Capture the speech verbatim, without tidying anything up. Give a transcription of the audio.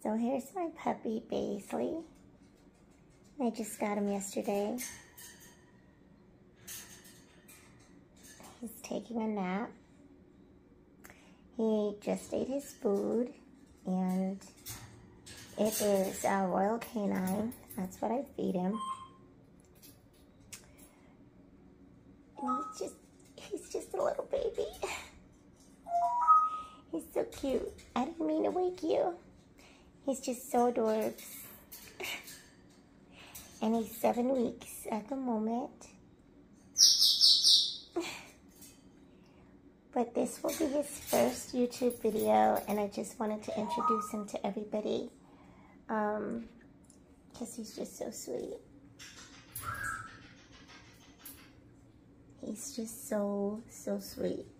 So here's my puppy, Baisley. I just got him yesterday. He's taking a nap. He just ate his food, and it is a Royal Canine. That's what I feed him. And he's just, he's just a little baby. He's so cute. I didn't mean to wake you. He's just so adorable. And he's seven weeks at the moment. But this will be his first YouTube video, and I just wanted to introduce him to everybody. Um, because he's just so sweet. He's just so, so sweet.